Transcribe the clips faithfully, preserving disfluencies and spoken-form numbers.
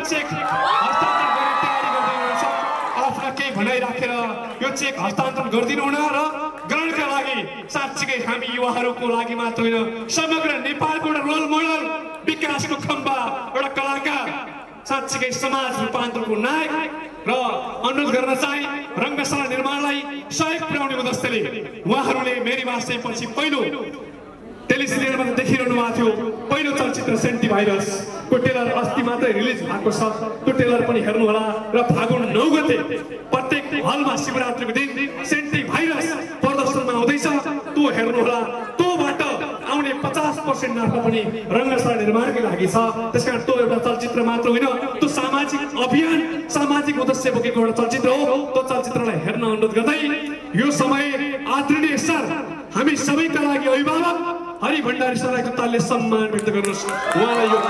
Check हस्तान्तरण गर्ने तयारी गर्दै हुनुहुन्छ। आफूलाई केही भनाइ राखेर यो चेक हस्तान्तरण गरिदिनु हुन र ग्रहणका लागि साँच्चीकै हामी युवाहरूको लागि मात्र होइन समग्र नेपालको एउटा रोल मोडल विकासको खम्बा एउटा कलाकार साँच्चीकै समाज रूपान्तरणको नायक र अनुरोध गर्न चाहे रङ्गशाला निर्माणलाई सहयोग पुर्याउने उद्देश्यले उहाँहरूले मेरी वास्तै पछि पहिलो टेलिसिरियलमा देखिरहनु भएको थियो पहिलो चलचित्र सेन्टी भाइरसको टेलर अस्ति मात्रै रिलिज भएको छ। त्यो टेलर पनि हेर्नु होला र फागुन नौ गते प्रत्येक हलमा शिवरात्रिको दिन सेन्टी भाइरस प्रदर्शनमा आउँदैछ त्यो हेर्नु होला। त्योबाट आउने पचास पर्सेन्ट नाफा पनि रङ्गशाला निर्माणकै लागि छ। त्यसकारण त्यो एउटा चलचित्र मात्र होइन त्यो सामाजिक अभियान सामाजिक उद्देश्य बोकेको एउटा चलचित्र हो। त्यो चलचित्रलाई हेर्न अनुरोध गर्दै यो समय आदरणीय सर हामी सबैका लागि अभिभावक हरि भण्डारी सरलाई तालले सम्मान व्यक्त गर्नुहोस्। उहाँलाई यो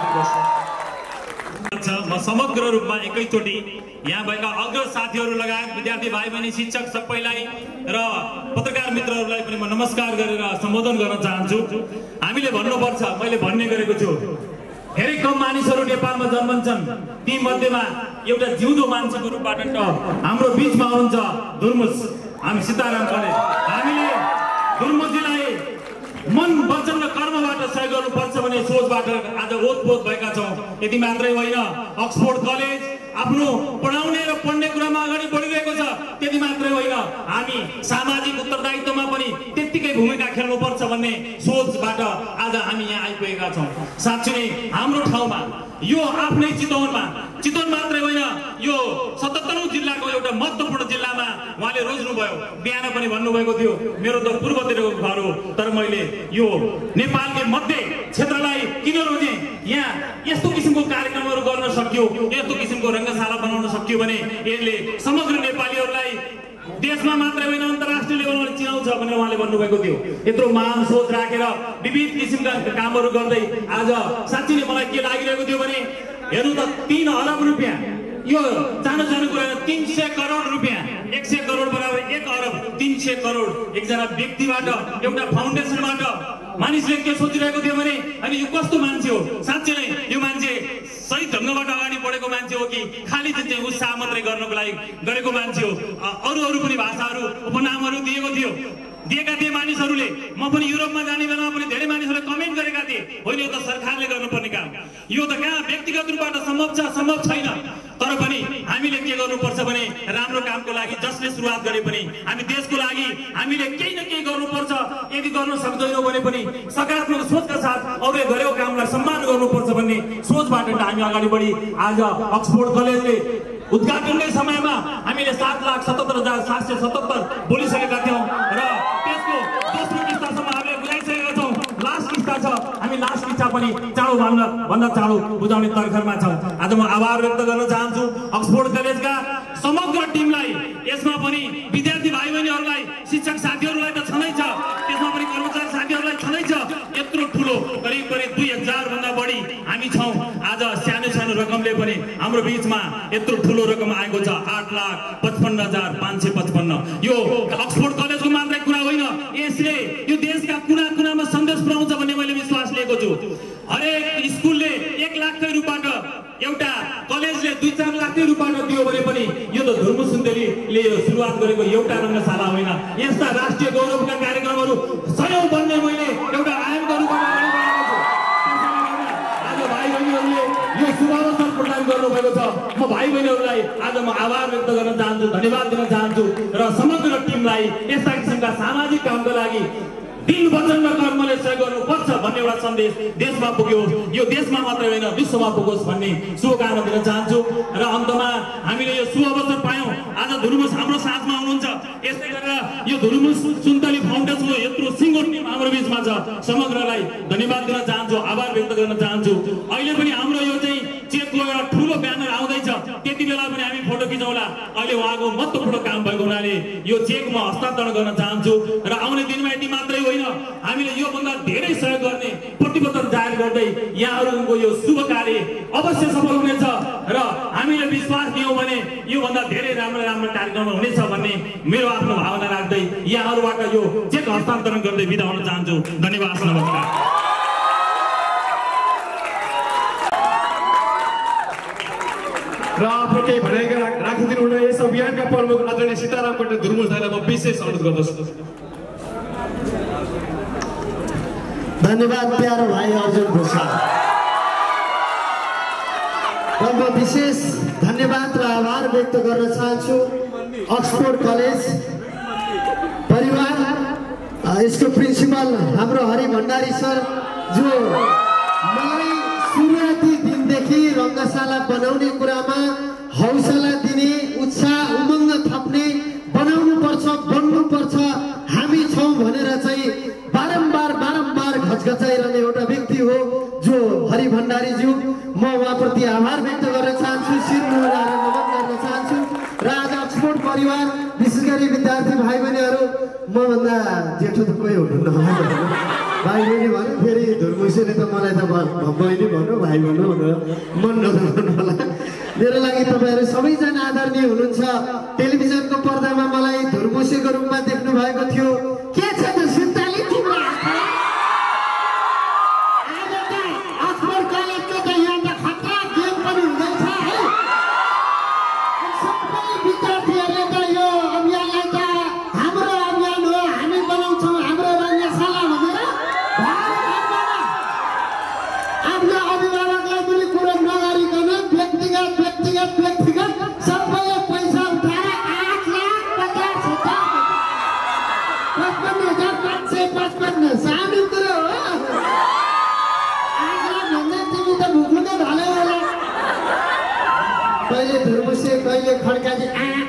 म समग्र रूपमा एकैचोटि यहाँ भएका अग्र साथीहरू लगायत विद्यार्थी भाइ बहिनी शिक्षक सबैलाई र पत्रकार मित्रहरूलाई पनि म नमस्कार गरेर सम्बोधन गर्न चाहन्छु। हामीले भन्नुपर्छ मैले भन्ने गरेको छु धेरै कम मानिसहरू नेपालमा जन्मन्छन् ती मध्येमा एउटा जिउँदो मान्छेको रूपबाट हाम्रो बीचमा हुनुहुन्छ धुर्मुस हामी सीताराम कलेज। हामीले धुर्मुसजीलाई मन वचन र कर्मबाट सहयोग गर्नुपर्छ भन्ने सोचबाट आज ओतपोत भएका छौँ। यति मात्रै होइन अक्सफोर्ड कलेज आफ्नो पढाउने र पढ्ने कुरामा अगाडि बढिरहेको छ। त्यति मात्रै होइन हामी सामाजिक उत्तरदायित्वमा पनि त्यत्तिकै भूमिका खेल्नुपर्छ भन्ने सोचबाट आज हामी यहाँ आइपुगेका छौँ। साँच्चै नै हाम्रो ठाउँमा यो आफ्नै चितवनमा चितवन मात्रै होइन यो सतहत्तरौं जिल्लाको एउटा महत्त्वपूर्ण जिल्लामा उहाँले रोज्नुभयो। बिहान पनि भन्नुभएको थियो मेरो त पूर्वतिरको घर हो तर मैले यो नेपालकै मध्य क्षेत्रलाई किन रोजेँ। यहाँ यस्तो किसिमको कार्यक्रमहरू गर्न सक्यो यस्तो किसिमको रङ्गशाला बनाउन सक्यो भने यसले समग्र नेपालीहरूलाई देशमा मात्रै होइन अन्तर्राष्ट्रिय लेभलमा चिनाउँछ भनेर उहाँले भन्नुभएको थियो। यत्रो महान सोच राखेर विविध किसिमका कामहरू गर्दै आज साँच्चै नै मलाई के लागिरहेको थियो भने हेर्नु त तीन अरब रुपियाँ यो सानो सानो कुरा तीन सय करोड रुपियाँ एक सय करोड बराबर एक अरब तीन सय करोड एकजना व्यक्तिबाट एउटा फाउन्डेसनबाट मानिसले के सोचिरहेको थियो भने अनि यो कस्तो मान्छे हो साँच्चै नै यो मान्छे सही ढङ्गबाट अगाडि बढेको मान्छे हो कि खालि चाहिँ उत्साह मात्रै गर्नको लागि गरेको मान्छे हो। अरू अरू पनि भाषाहरू उपनामहरू दिएको थियो दिएका थिए मानिसहरूले। म पनि युरोपमा जाने बेलामा पनि धेरै मानिसहरूले कमेन्ट गरेका थिए होइन यो त सरकारले गर्नुपर्ने काम यो त कहाँ व्यक्तिगत रूपबाट सम्भव छ सम्भव छैन। तर पनि हामीले के गर्नुपर्छ भने राम्रो कामको लागि जसले सुरुवात गरे पनि हामी देशको लागि हामीले केही न केही गर्नुपर्छ। यदि गर्न सक्दैनौँ भने पनि सकारात्मक सोचका साथ अरूले गरेको कामलाई सम्मान गर्नुपर्छ भन्ने सोचबाट हामी अगाडि बढी आज अक्सफोर्ड कलेजले उद्घाटनकै समयमा हामीले सात लाख सतहत्तर हजार सात सय सतहत्तर बोलिसकेका थियौँ र त्यसको दोस्रो किस्तासम्म हामीले बुझाइसकेका छौँ। लास्ट किस्ता छ हामी लास्ट किस्ता पनि चाँडो भन्दा भन्दा चाँडो बुझाउने तर्खरमा छौँ। आज म आभार व्यक्त गर्न चाहन्छु अक्सफोर्ड कलेजका समग्र टिमलाई यसमा पनि विद्यार्थी भाइ बहिनीहरूलाई शिक्षक साथीहरूलाई त छँदैछ त्यसमा पनि कर्मचारी साथीहरूलाई छँदैछ। यत्रो ठुलो करिब करिब दुई हजार भन्दा बढी हामी छौँ। आज सानो सानो रकमले पनि हाम्रो बिचमा यत्रो ठुलो रकम आएको छ आठ लाख पचपन्न हजार पाँच सय पचपन्न। यो अक्सफोर्ड कलेजको मात्रै कुरा होइन यसले यो देशका कुना कुनामा सन्देश पुर्याउँछ भन्ने मैले विश्वास लिएको छु। हरेक स्कुलले एक लाखकै रूपबाट एउटा कलेजले दुई चार लाखकै रूपबाट दियो भने पनि यो त धुर्मुस सुन्देलीले सुरुवात गरेको एउटा रङ्गशाला होइन। यस्ता राष्ट्रिय गौरवका कार्यक्रमहरू सयौं बन्ने मैले एउटा आयामको रूपमा अगाडि बढाएको छु। आज भाइ बहिनीहरूले यो शुभावसर प्रदान गर्नुभएको छ। म भाइ बहिनीहरूलाई आज म आभार व्यक्त गर्न चाहन्छु धन्यवाद दिन चाहन्छु र समग्र टिमलाई यस्ता किसिमका सामाजिक कामका लागि दिन वचन र कर्मले सहयोग गर्नुपर्छ भन्ने एउटा सन्देश देशमा पुग्योस् यो देशमा मात्रै होइन विश्वमा पुगोस् भन्ने शुभकामना दिन चाहन्छु। र अन्तमा हामीले यो शुभअवसर पायौँ आज धुर्मुस हाम्रो साथमा हुनुहुन्छ। यसै गरेर यो धुर्मुस सुन्तली फाउन्डेसनको यत्रो सिङ्गो टिम हाम्रो बिचमा छ समग्रलाई धन्यवाद दिन चाहन्छु आभार व्यक्त गर्न चाहन्छु। अहिले पनि हाम्रो यो चाहिँ चेकको एउटा ठुलो ब्यानर आउँदैछ त्यति बेला पनि हामी फोटो खिचौँला। अहिले उहाँको महत्त्वपूर्ण काम भएको हुनाले यो चेक म हस्तान्तरण गर्न चाहन्छु र आउने दिनमा यति मात्रै होइन हामीले यो भन्दा धेरै सहयोग गर्ने प्रतिबद्धता जाहेर गर्दै यहाँहरूको यो शुभ कार्य अवश्य सफल हुनेछ र हामीले विश्वास दियौँ भने यो भन्दा धेरै राम्रो राम्रो कार्यक्रम हुनेछ भन्ने मेरो आफ्नो भावना राख्दै यहाँहरूबाट यो चेक हस्तान्तरण गर्दै बिदा हुन चाहन्छु। धन्यवाद नमस्कार। केही भनाइ राखिदिनु हुन यस अभियानका प्रमुख आदरणीय सीताराम पटेल धुर्मुस दाइलाई म विशेष अनुरोध गर्दछु। धन्यवाद प्यारो भाइ अर्जुन भूषाल। र म विशेष धन्यवाद र आभार व्यक्त गर्न चाहन्छु अक्सफोर्ड कलेज परिवार, यसको प्रिन्सिपल हाम्रो हरि भण्डारी सर, जो मलाई सुरुवाती दिनदेखि रङ्गशाला बनाउने कुरामा हौसला दिने, उत्साह उमङ्ग थप्ने, बनाउनु पर्छ, बन्नु पर्छ, हामी छौँ भनेर चाहिँ बारम्बार बारम्बार घचघचाइरहने एउटा व्यक्ति हो जो हरि भण्डारीज्यू। म उहाँप्रति आभार व्यक्त गर्न चाहन्छु, शिर मुहाएर नमन गर्न चाहन्छु। र आज अक्सफोर्ड परिवार विशेष गरी विद्यार्थी भाइ बहिनीहरू, मभन्दा जेठो त कोही हुनुहुन्न, भाइ बहिनी भन्यो, फेरि धुर्मुसेले त मलाई त बहिनी भन्नु भाइ भन्नु भनेर मन नदुखाउनु होला। मेरो लागि तपाईँहरू सबैजना आदरणीय हुनुहुन्छ। टेलिभिजनको पर्दामा मलाई धुर्मुसेको रूपमा देख्नु भएको थियो। के छ त सुन्ताली तिम्रो हातमा? आज त अक्सफोर्ड कलेजको त यहाँ त खतरा गेम पनि हुँदैछ है। सबै विद्यार्थीहरूले त यो अभियानलाई त हाम्रो अभियान हो, हामी बनाउँछौँ हाम्रो रङ्गशाला भनेर आफ्नो अभिभावकलाई पनि कुरो नगरिकन व्यक्तिगत व्यक्तिगत व्यक्तिगत सबैले पैसा उठाएर आठ लाख पचास हजार पचपन्न हजार पाँच सय पचपन्न सानो कुरो हो। आठ लाख भन्दा तिमी त भुक्नु नै ढल्यो होला। कहिले धुर्मुसे कहिले खड्काजी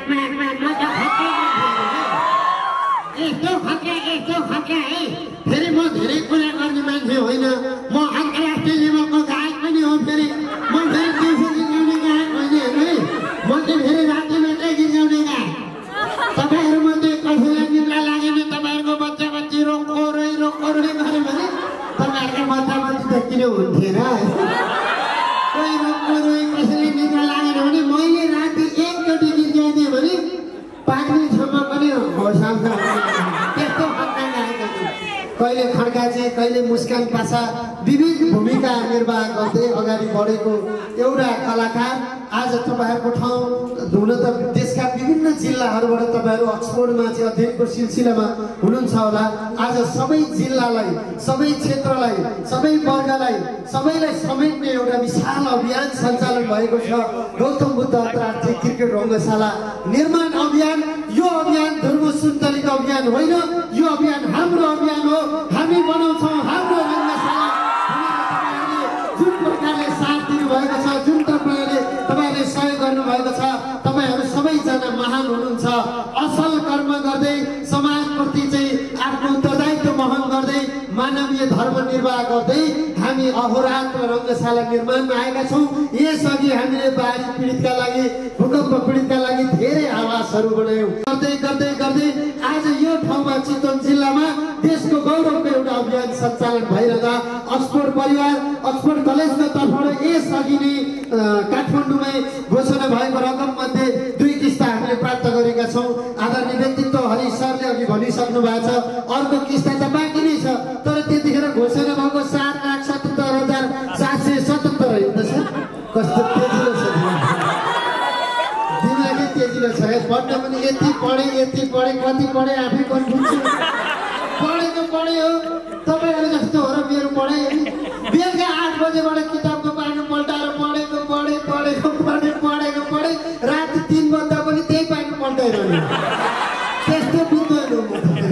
यस्तो खड्का यस्तो खड्का है। फेरि म धेरै कुरा गर्ने मान्छे होइन, म अन्तर्राष्ट्रिय लेभलको गायक पनि हो। फेरि म फेरि दिउँसो गीत गाउने गायक होइन है, म चाहिँ फेरि राति मात्रै गीत गाउने गायक। तपाईँहरूमध्ये कसैलाई निद्रा लाग्यो भने तपाईँहरूको बच्चा बच्ची रोको रोइ रोको रोइ गऱ्यो भने तपाईँहरूको बच्चा बच्ची त किन हुन्थेन? कोही रोको रोइ कसैले निद्रा लागेन भने मैले राति एकचोटि गीत गाइदिएँ भने पाक्नेसम्म पनि होस आउँछ। त्यस्तो खड्का गाएको छु। कहिले खड्काजी कहिले मुस्कान पासा विविध भूमिका निर्वाह गर्दै अगाडि बढेको एउटा कलाकार। आज तपाईँहरूको ठाउँ हुन त देशका विभिन्न जिल्लाहरूबाट तपाईँहरू अक्सफोर्डमा चाहिँ अध्ययनको सिलसिलामा हुनुहुन्छ होला। आज सबै जिल्लालाई, सबै क्षेत्रलाई, सबै वर्गलाई, सबैलाई समेट्ने एउटा विशाल अभियान सञ्चालन भएको छ, गौतम बुद्ध अन्तर्राष्ट्रिय क्रिकेट रङ्गशाला निर्माण अभियान। यो अभियान धुर्मुस सुन्तलीको अभियान होइन, यो अभियान हाम्रो अभियान हो। हामी बनाउँछौँ हाम्रो रङ्गशाला। जुन प्रकारले साथ दिनुभएको छ, जुन प्रकारले तपाईँहरूले सहयोग गर्नुभएको छ, तपाईँहरू सबैजना महान हुनुहुन्छ। असल कर्म गर्दै समाजप्रति चाहिँ आफ्नो उत्तरदायित्व वहन गर्दै मानवीय धर्म निर्वाह गर्दै हामी अहोरात्र रङ्गशाला निर्माणमा आएका छौँ। यसअघि हामीले बाढी पीडितका लागि, भूकम्प पीडितका लागि धेरै आवासहरू बनायौँ। गर्दै गर्दै गर्दै आज यो ठाउँमा चितवन जिल्लामा देशको गौरवको एउटा अभियान सञ्चालन भइरहँदा अक्सफोर्ड परिवार, अक्सफोर्ड कलेजको तर्फबाट यसअघि नै काठमाडौँमै घोषणा भएको रकम मध्ये दुई किस्ता हामीले प्राप्त गरेका छौँ। आदरणीय व्यक्तित्व हरि सरले अघि भनिसक्नु भएको छ, अर्को किस्ता त बाँकी नै छ। तर त्यतिखेर घोषणा भएको सात लाख सतहत्तर हजार सात सय सतहत्तर हुँदछ। कस्तो तेजिलो छ दिमागै तेजिलो छ। पढ्न पनि यति पढेँ यति पढेँ कति पढेँ आफै कन्फ्युज छु। पढेको पढे हो, तपाईँहरू जस्तो हो र मेरो पढाइ। बेलुका आठ बजेबाट किताबको पानी पल्टाएर पढेको पढेँ पढेको पढेँ पढेको पढेँ राति तिन बज्दा पनि त्यही पानी पल्टाइरहने। त्यस्तो बुझ्दैन म।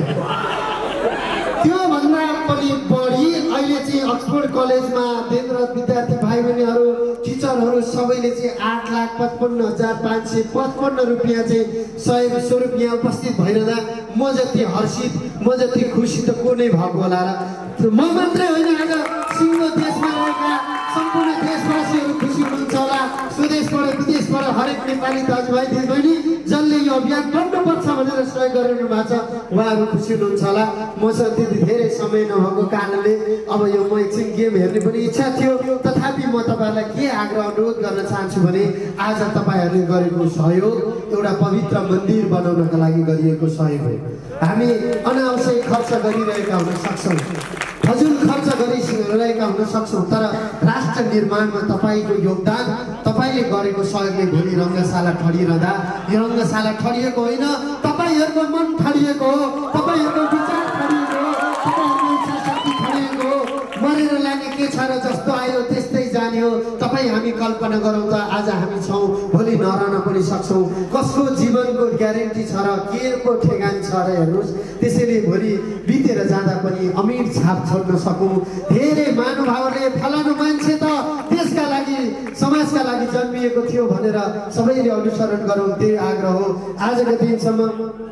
त्योभन्दा पनि बढी अहिले चाहिँ अक्सफोर्ड कलेजमा अध्ययनरत विद्यार्थी भाइ बहिनीहरू, टिचरहरू सबैले चाहिँ आठ लाख पचपन्न हजार पाँच सय पचपन्न रुपियाँ चाहिँ सहयोग स्वरूप यहाँ उपस्थित भइरहँदा म जति हर्षित, म जति खुसी त को नै भएको होला र। म मात्रै होइन, आज सिङ्गो देशमा रहेका सम्पूर्ण देशवासीहरू खुसी हुनुहुन्छ होला। स्वदेशबाट विदेशबाट हरेक नेपाली दाजुभाइ दिदीबहिनी जसले यो अभियान बन्नुपर्छ भनेर सहयोग गरिरहनु भएको छ, उहाँहरू खुसी हुनुहुन्छ होला। मसँग त्यति धेरै समय नभएको कारणले अब यो म एकछिन गेम हेर्ने पनि इच्छा थियो। तथापि म तपाईँहरूलाई के आग्रह अनुरोध गर्न चाहन्छु भने आज तपाईँहरूले गरेको सहयोग एउटा पवित्र मन्दिर बनाउनका लागि गरिएको सहयोग हो। हामी अनावश्यक खर्च गरिरहेका हुन सक्छौँ, फजुल खर्च गरिरहेका हुन सक्छौँ, तर राष्ट्र निर्माणमा तपाईँ तपाईँको योगदान, तपाईँले गरेको सहयोगले भोलि रङ्गशाला ठडिरहँदा यो रङ्गशाला ठडिएको होइन, तपाईँहरूको मन ठडिएको हो, तपाईँहरूको विचार ठडिएको हो, तपाईँहरूको इच्छा शक्ति ठडिएको हो। मरेर लाने के छ र जस्तो आयो त्यस्तै जाने हो। तपाईँ हामी कल्पना गरौँ त आज हामी छौँ, भोलि नरहन पनि सक्छौँ। कसको जीवनको ग्यारेन्टी छ र के को ठेगान छ र हेर्नुहोस्। त्यसैले भोलि बितेर जाँदा पनि अमिर छाप छोड्न सकौँ। धेरै महानुभावहरूले फलानु मान्छे त देशका लागि समाजका लागि जन्मिएको थियो भनेर सबैले अनुसरण गरौँ, त्यही आग्रह हो। आजको दिनसम्म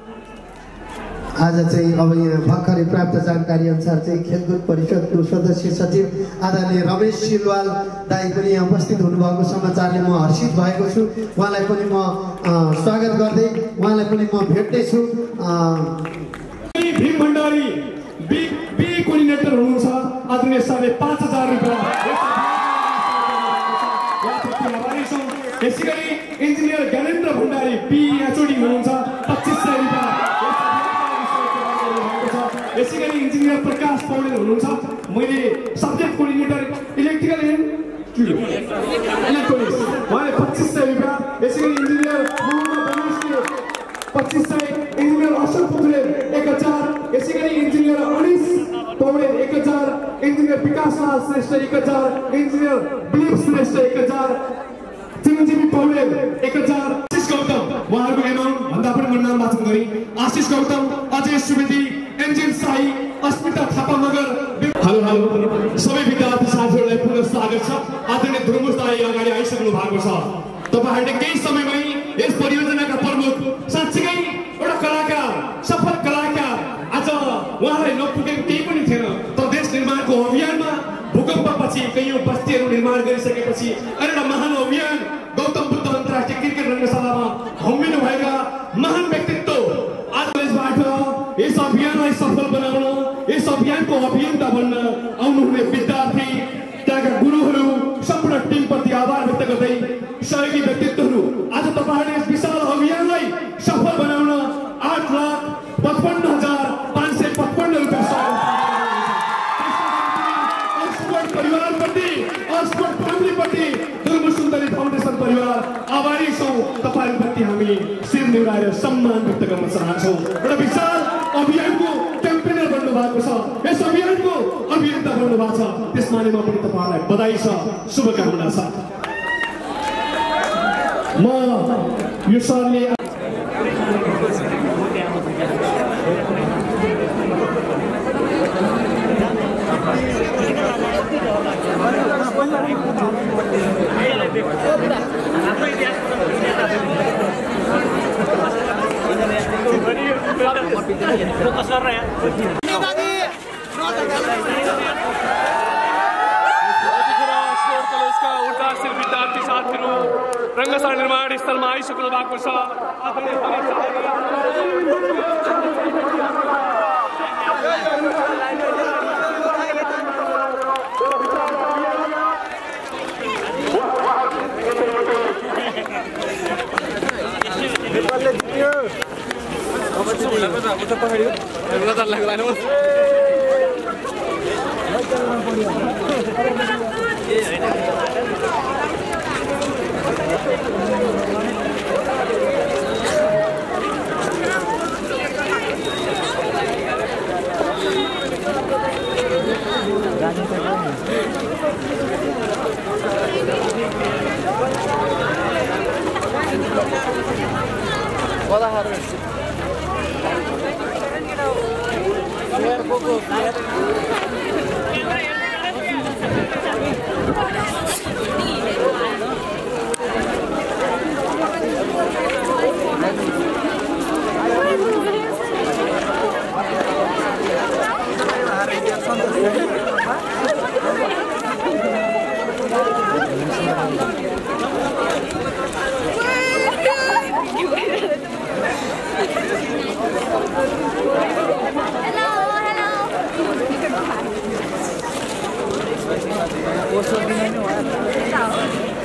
आज चाहिँ अब यहाँ भर्खरै प्राप्त जानकारी अनुसार चाहिँ खेलकुद परिषदको सदस्य सचिव आदरणीय रमेश सिलवाल दाई पनि यहाँ उपस्थित हुनुभएको समाचारले म हर्षित भएको छु। उहाँलाई पनि म स्वागत गर्दै उहाँलाई पनि म भेट्दैछु। Bhim Bhandari B B coordinator हुनुहुन्छ, आदरणीय सरले पाँच हजार रुपियाँ। यसै गरी engineer Gyanendra Bhandari P HOD हुनुहुन्छ, पच्चिस सय रुपियाँ। यसै गरी इन्जिनियर प्रकाश पौडेल हुनुहुन्छ, मैले subject coordinator electrical and electronics, उहाँले पच्चिस सय रुपियाँ। यसै गरी इन्जिनियर मोहम्मद रमेशले पच्चिस सय, इन्जिनियर अशोक पुत्रेल एक हजार, यसै गरी इन्जिनियर अनिस पौडेल एक हजार, इन्जिनियर विकासलाल श्रेष्ठ एक हजार, इन्जिनियर दिलीप श्रेष्ठ एक हजार, चिरञ्जीवी पौडेल एक हजार, आशिष गौतम उहाँहरूको एमाउन्ट भन्दा पनि म नाम वाचन गरेँ। आशिष गौतम, अजय सुवेदी, एन्जिन साई, अस्मिता थापा मगर। हेलो हेलो सबै विद्यार्थी साथीहरूलाई पुनः स्वागत छ। आदरणीय ध्रुमुस दाई अगाडि आइसक्नु भएको छ। तपाईँहरूले केही समयमै यस परियोजनाका प्रमुख, साँच्चीकै एउटा कलाकार, सफल कलाकार, आज उहाँलाई नपुगेको केही पनि थिएन। तर देश निर्माणको अभियानमा भूकम्पपछि कैयौँ बस्तीहरू निर्माण गरिसकेपछि एउटा महान अभियान गौतम बुद्ध अन्तर्राष्ट्रिय क्रिकेट रङ्गशालामा होमिनु भएका महान व्यक्तित्व आज यसबाट यस अभियानलाई सफल बनाउन, यस अभियानको अभियन्ता बन्न आउनुहुने विद्यार्थी, त्यहाँका गुरुहरू, सम्पूर्ण टिमप्रति आभार व्यक्त गर्दै सहयोगी व्यक्तित्वहरू आज तपाईँहरूले यस विशाल अभियानलाई सफल बनाउन आठ लाख पचपन्न हजार पाँच सय पचपन्न रुपियाँ परिवारप्रति, अस्पट फ्यामिलीप्रति, दुर्गु सुन्दरी फाउन्डेसन परिवार आभारी छौँ। तपाईँहरूप्रति हामी शिर निभाएर सम्मान व्यक्त गर्न चाहन्छौँ। एउटा विशाल अभियानको क्याम्पेनर बन्नु भएको छ, यस अभियानको अभियन्ता बन्नु भएको छ, त्यसमा पनि तपाईँहरूलाई बधाई छ, शुभकामना छ। म यो सरले फोकस कर रहे हैं। विद्यार्थी साथीहरू रङ्गशाला निर्माण स्थलमा आइसक्नु भएको छ। Hello, hello.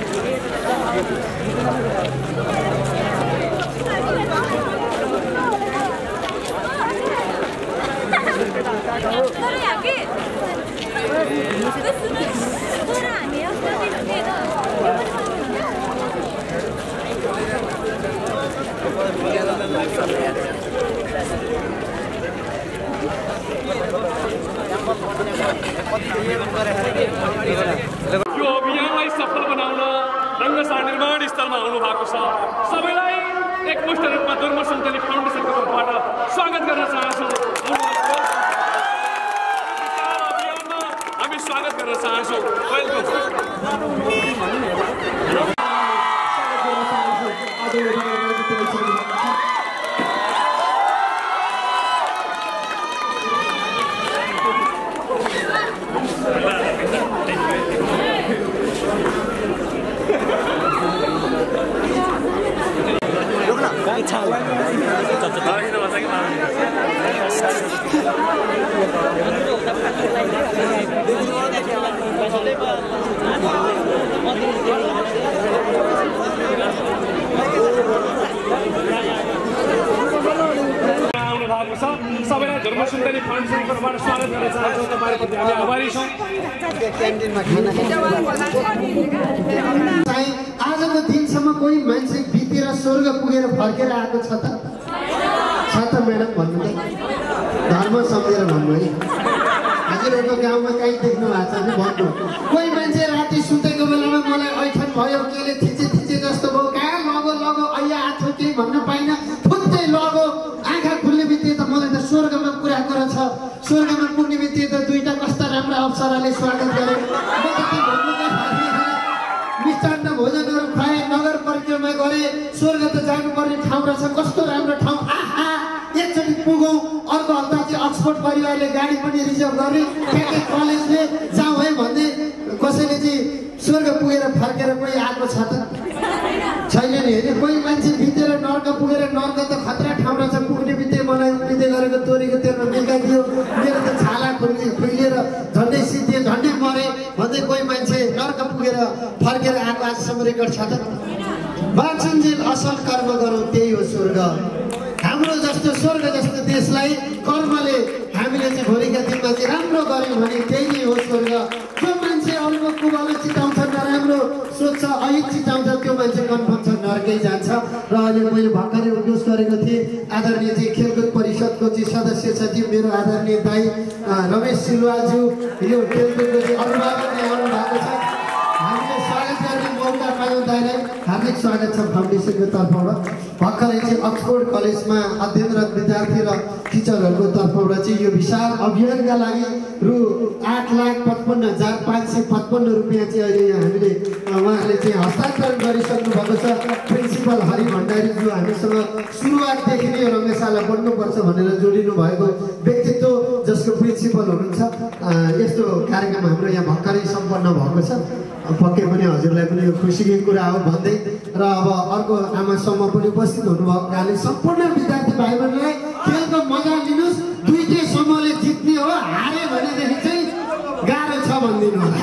यो अभियानलाई सफल बनाउन रङ्गशाला निर्माण स्थलमा आउनु भएको छ। सबैलाई एकमुष्ट रूपमा दुर्म सन्तली फाउन्डेसनको तर्फबाट स्वागत गर्न चाहन्छु। अभियानमा हामी स्वागत गर्न चाहन्छौँ। सबैलाई धर्म सुन्दरी फाउन्डेसनको तर्फबाट स्वागत गर्न चाहन्छौँ। तपाईँहरूप्रति हामी आभारी छौँ। आजको दिनसम्म कोही मान्छे बितेर स्वर्ग पुगेर फर्केर आएको छ त छ त म्याडम भन्नु त धर्म सम्झेर भन्नु है। हजुरहरूको गाउँमा कहीँ देख्नु भएको छ भने भन्नु। कोही मान्छे राति सुतेको बेलामा मलाई ऐठन भयो, केले थिचे थिचे जस्तो भयो, कहाँ लगो लगो ऐया आएको केही भन्न पाइनँ, फुत्तै लगो, आँखा खुल्ने बित्तिकै त मलाई त स्वर्गमा पुऱ्याएको रहेछ। स्वर्गमा पुग्ने बित्तिकै त दुईवटा कस्ता राम्रा अप्सराले स्वागत गरे। म त के भन्नु त मिष्टान्न भोजनहरू खुवाए, नगर परिक्रमा गरे, स्वर्ग त जानुपर्ने ठाउँ रहेछ, कस्तो राम्रो ठाउँ। आहा एकचोटि पुगौँ। अर्को हप्ता चाहिँ अक्सफोर्ड परिवारले गाडी पनि रिजर्भ गर्ने, ठ्याक्कै कलेजले जाउँ है भन्दै कसैले चाहिँ स्वर्ग पुगेर फर्केर कोही आएको छ त छैन नि होइन। कोही मान्छे बितेर नर्क पुगेर, नर्क त खतरा ठाउँ रहेछ, पुग्ने बित्तिकै मलाई उक्लिँदै गरेको तोरीको तेलमा मेकाइदियो, मेरो त छाला खुल्ने खुइलिएर झन्डै सिद्धिए, झन्डै मरे भन्दै कोही मान्छे नर्क पुगेर फर्केर आएको आजसम्म रेकर्ड छ त। बाँचुन्जेल असल कर्म गरौँ त्यही हो स्वर्ग। हाम्रो जस्तो स्वर्ग जस्तो देशलाई कर्मले हामीले चाहिँ भोलिका दिनमा चाहिँ राम्रो गऱ्यौँ भने त्यही नै हो स्वर्ग। जो मान्छे अरूको कुबल चिताउँछ, नराम्रो सोच्छ, अहित चिताउँछ, त्यो मान्छे कन्फर्म छ नर्कै जान्छ। र अहिले मैले भर्खरै उद्घोष गरेको थिएँ, आदरणीय चाहिँ खेलकुद परिषदको चाहिँ सदस्य सचिव मेरो आदरणीय दाई रमेश सिलवालज्यू यो खेलकुदको चाहिँ अभिभावक नै आउनु भएको छ। हामीले स्वागत गर्ने मौका पायौँ दाइलाई, हार्दिक स्वागत छ फाउन्डेसनको तर्फबाट। भर्खरै चाहिँ अक्सफोर्ड कलेजमा अध्ययनरत विद्यार्थी र टिचरहरूको तर्फबाट चाहिँ यो विशाल अभियानका लागि रु आठ लाख पचपन्न हजार पाँच सय पचपन्न रुपियाँ चाहिँ अहिले यहाँ हामीले उहाँहरूले चाहिँ हस्तान्तरण गरिसक्नु भएको छ। प्रिन्सिपल हरि भण्डारी जो हामीसँग सुरुवातदेखि नै रङ्गशाला बन्नुपर्छ भनेर जोडिनु भएको व्यक्तित्व जसको प्रिन्सिपल हुनुहुन्छ। यस्तो कार्यक्रम हाम्रो यहाँ भर्खरै सम्पन्न भएको छ। पक्कै पनि हजुरलाई पनि यो खुसीकै कुरा हो भन्दै र अब अर्को आमा समूह पनि उपस्थित हुनुभएको कारणले सम्पूर्ण विद्यार्थी भाइ बहिनीलाई खेलको मजा लिनुहोस्। दुईटै समूहले जित्ने हो, हारे भनेदेखि चाहिँ गाह्रो छ भनिदिनु होला।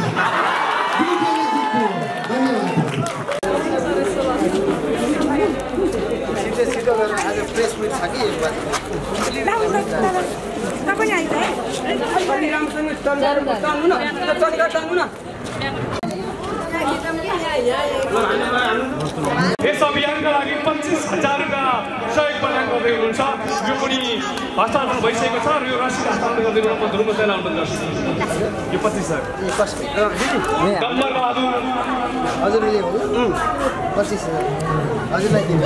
दुईटैले जित्ने हो। धन्यवाद। यस अभियानका लागि पच्चिस हजार रुपियाँ सहयोग प्रदान गर्दै हुनुहुन्छ। यो पनि हस्तान्तरण भइसकेको छ र यो रसिद हस्तान्तरण गरिदिनु म ध्रुव दैला आउनुहुन्छ। यो पच्चिस हजार डम्बर बहादुर हजुरले पच्चिस हजार हजुरलाई दिनु।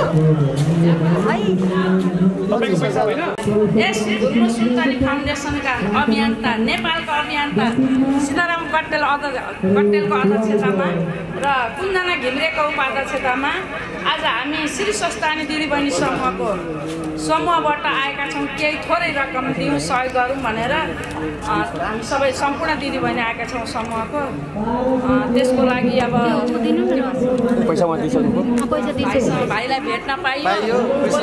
तपाईँको पैसा होइन? यस धुर्म सुन्तली फाउन्डेसनका अभियन्ता, नेपालका अभियन्ता सीताराम कट्टेल कट्टेलको अध्यक्षतामा र कुञ्जना घिम्रेको उपाध्यक्षतामा आज हामी श्री स्वस्थानी दिदीबहिनी समूहको समूहबाट आएका छौँ। केही थोरै रकम दिउँ, सहयोग गरौँ भनेर हामी सबै सम्पूर्ण दिदीबहिनी आएका छौँ समूहको। त्यसको लागि अब पैसा भाइलाई भेट्न पाइयो,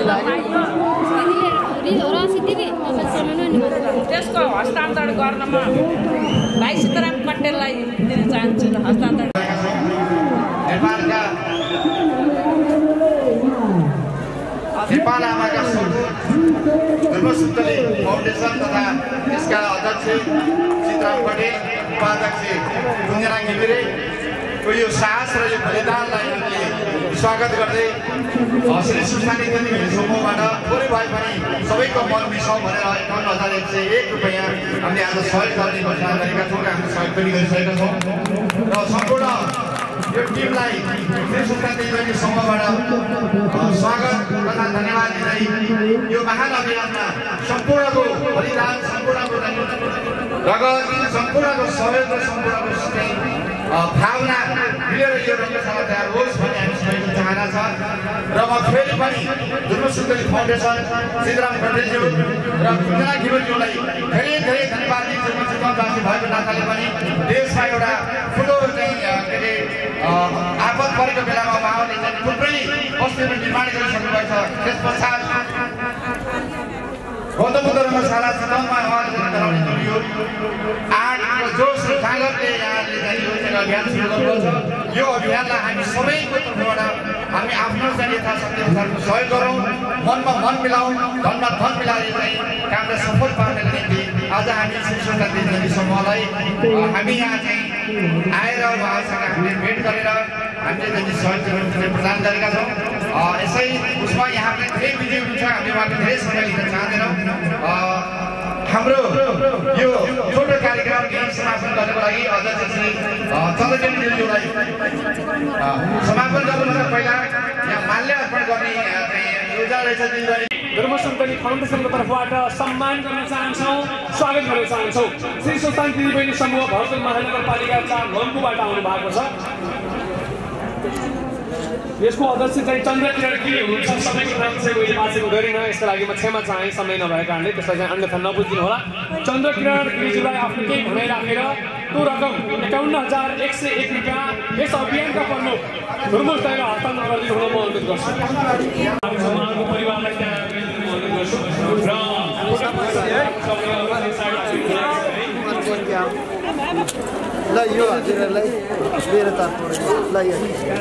त्यसको हस्तान्तरण गर्नमा भाइ सीताराम कट्टेललाई दिन चाहन्छु। हस्तान्तरण नेपालका नेपाल आमाका धर्म सुन्तली फाउन्डेसन तथा यसका अध्यक्ष सीताराम कट्टेल, उपाध्यक्ष कुञ्जना घिमिरेको यो साहस र यो बलिदानलाई हामीले स्वागत गर्दै श्री सुस्तानी दिदी समूहबाट थोरै भए पनि सबैको मन मिसाउ भनेर एकाउन्न हजार एक सय एक रुपियाँ हामीले आज सहयोग गर्ने घोषणा गरेका छौँ र हामीले सहयोग पनि गरिसकेका छौँ र सम्पूर्ण यो टिमलाई श्री सुस्तानी दिदी समूहबाट स्वागत तथा धन्यवाद दिँदै यो महान अभियानमा सम्पूर्णको बलिदान सम्पूर्णको रगत सम्पूर्णको सहयोग र सम्पूर्णको भावना मिलेर यो रङ्गशाला तयार होस् भन्ने हामी सबैको चाहना छ र म फेरि पनि धुर्म सुन्दरी फाउन्डेसन सिद्धराम कटेलज्यू र कुञ्जना घिमिरेज्यूलाई धेरै धेरै धन्यवाद दिन्छु। म चितवनवासी भएको नाताले पनि देशमा एउटा ठुलो चाहिँ के अरे आपद परेको बेलामा उहाँहरूले चाहिँ थुप्रै बस्तीहरू निर्माण गरिसक्नुभएको छ। त्यस पश्चात गौतम बुद्ध रङ्गशाला चितवनमा उहाँले गराउने जुन आँटको जोस र जागरले यहाँले चाहिँ यो चाहिँ अभियान सुरु गर्नुपर्छ। यो अभियानलाई हामी सबैको तर्फबाट हामी आफ्नो चाहिँ यथाशक्ति अनुसारको सहयोग गरौँ, मनमा मन मिलाउँ, धनमा धन मिलाएर चाहिँ कामलाई सफल पार्नको निम्ति आज हामी श्री सुस्तानी दिदी समूहलाई हामी यहाँ चाहिँ आएर उहाँसँग हामीले भेट गरेर हामीले चाहिँ सहयोग प्रदान गरेका छौँ। यसै उसमा यहाँ पनि धेरै बिजी हुनुहुन्छ, हामीले उहाँको धेरै समय लिन चाहँदैनौँ। हाम्रो यो छोटो कार्यक्रम यही समापन गर्नको लागि अध्यक्ष श्री चन्द्रकेन दिदीज्यूलाई समापन गर्नुभन्दा पहिला यहाँ माल्य अर्पण गर्ने योजना रहेछ दिदीबहिनी। धर्म सुन्दरी फाउन्डेसनको तर्फबाट सम्मान गर्न चाहन्छौँ, स्वागत गर्न चाहन्छौँ। श्री सुस्तानी दिदीबहिनी समूह भरतपुर महानगरपालिका चार लम्बुबाट आउनु भएको छ। यसको अध्यक्ष चाहिँ चन्द्रकिरण गिरी हुनुहुन्छ। सबैको नाम चाहिँ मैले बाँचेको गरिनँ, यसको लागि म क्षमा चाहेँ समय नभएको कारणले, त्यसलाई चाहिँ अन्यथा नबुझिदिनु होला। चन्द्रकिरण गिरीज्यूलाई आफ्नो केही भनाइ राखेर त्यो रकम एकाउन्न हजार एक सय एक रुपियाँ यस अभियानका प्रमुख धुर्मुस्तानीलाई हस्तान्तरण गरिदिनु हुन म अनुरोध गर्छु। उहाँको परिवारलाई त्यहाँ अनुरोध गर्छु ल यो हजुरहरूलाई मेरो तर्फबाट ल यो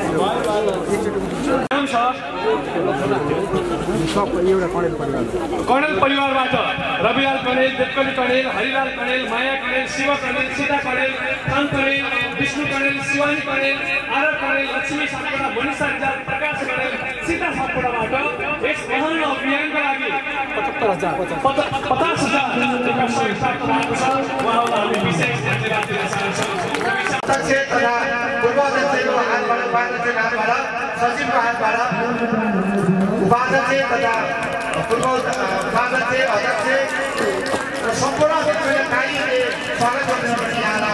एउटा कणेल परिवार कणेल परिवारबाट रविलाल कणेल, देवकली कणेल, हरिलाल कणेल, माया कणेल, शिव कणेल, सीता कणेल, खान कणेल, विष्णु कणेल, शिवानी कणेल, आर कणेल, लक्ष्मी सापकोटा, मनिषा रिजाल, प्रकाश कणेल, सीता सापकोटाबाट यस महान अभियानका लागि पचहत्तर हजार पचास हजार प्राप्त भएको छ। उहाँलाई हामी विशेष धन्यवाद दिन चाहन्छौँ। अध्यक्ष तथा पूर्व अध्यक्षको हातबाट, उपाध्यक्षको हातबाट, सचिवको हातबाट, उपाध्यक्ष तथा पूर्व उपाध्यक्ष, अध्यक्ष र सम्पूर्ण कार्यले स्वागत गर्नुपर्छ। यहाँलाई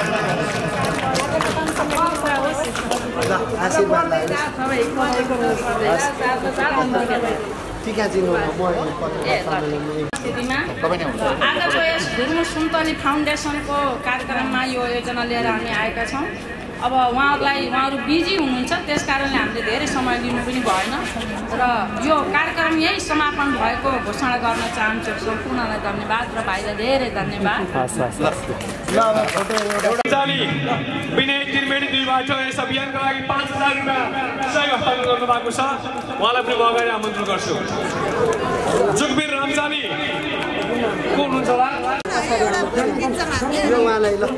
आशीर्वाद टिका चिन्नु स्थितिमा आजको यस धुर्म सुन्तली फाउन्डेसनको कार्यक्रममा यो योजना लिएर हामी आएका छौँ। अब उहाँहरूलाई उहाँहरू बिजी हुनुहुन्छ, त्यस कारणले हामीले धेरै समय लिनु पनि भएन र यो कार्यक्रम यही समापन भएको घोषणा गर्न चाहन्छु। सम्पूर्णलाई धन्यवाद र भाइलाई धेरै धन्यवाद। विनय त्रिवेणी दुईबाट यस अभियानका लागि पाँच हजार रुपियाँ सहयोग हस्तान्तरण गर्नुभएको छ। उहाँलाई पनि म अगाडि आमन्त्रण गर्छु। जुगवीर रामजानी को हुनुहुन्छ होला? यो उहाँलाई ल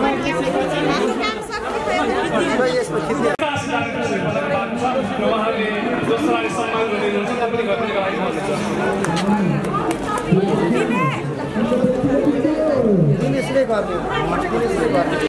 उहाँले दोस्रोलाई सम्मान गरिदिनुहुन्छ, तपाईँले गर्नुको लागि दिनेशले गर्ने दिनेशले गर्ने